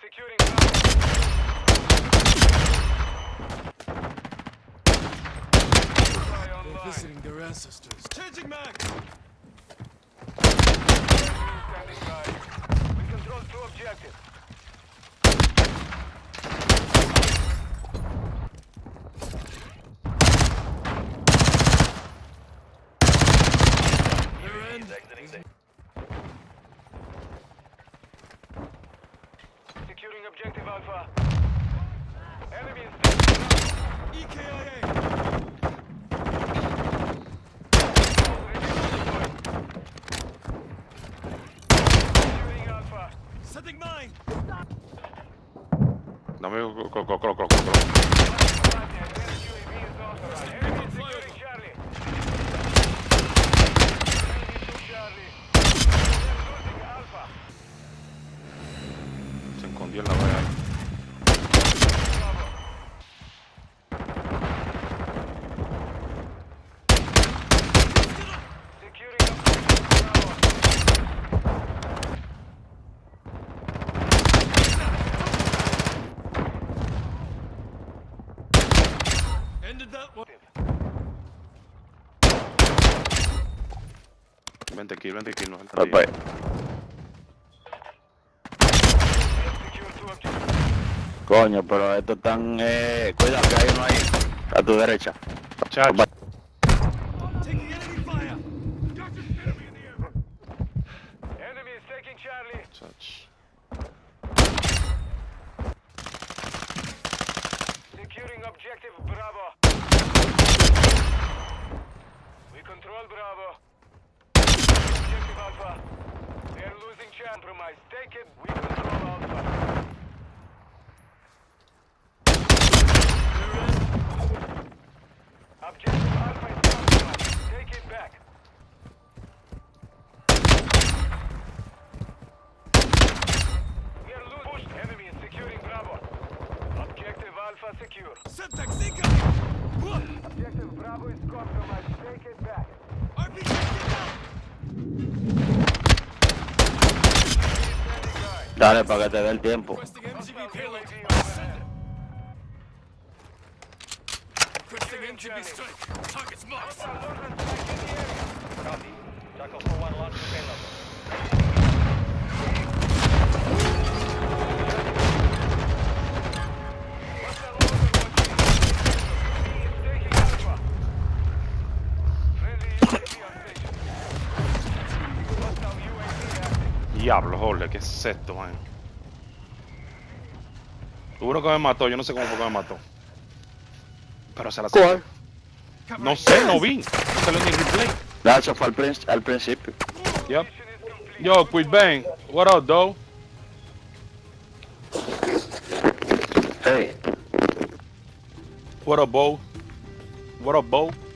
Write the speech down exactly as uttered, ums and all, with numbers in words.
securing They're visiting their ancestors. Changing mag! standing by. We control two objectives. They're in. Securing objective Alpha. Enemy is still E K I A! securing Alpha. Setting mine! Dame, colo, colo, colo, colo, colo. Enemy U A V is authorized. Enemy is securing Charlie. Enemy to Charlie. They're losing Alpha. Se escondió en la valla ahí. Bravo. Securing objective Bravo. Ended that one. Vente aquí, vente aquí, no. Right, bye. Secure two objectives. Coño, pero estos están... Eh, cuidado que hay uno ahí. A tu derecha. Chacho. Taking enemy fire! Enemy is taking Charlie. Chacho. Securing objective Bravo. We control Bravo. Objective Alpha. They are losing Charlie. Compromise. Take it. We control Alpha. Objective Alpha is compromised. Take it back. We are losing. Pushed. Enemy is securing Bravo. Objective Alpha secure. Semtex Zika! Objective Bravo is compromised. Take it back. R P G down! Standing by. Dale para que te dé el tiempo. Requesting M G B payload. U A V overhead. Requesting M G B strike. Target's marked. Northern strike in the area. Copy. Jackal four one launch the payload. Hostile overwatch. He is taking Alpha. Friendly U A V on station. Hostile U A V active. Diablo, Jorge, ¿qué es esto, man? Seguro que me mató, yo no sé cómo fue que me mató. Pero se la ¿Cuál? No sé, no vi. No salió ni replay. Nah, eso fue al, prin- al principio. Yep. Mission is complete. Yo, Quit Bang. What up, though? Hey. What up, Bo? What up, Bo?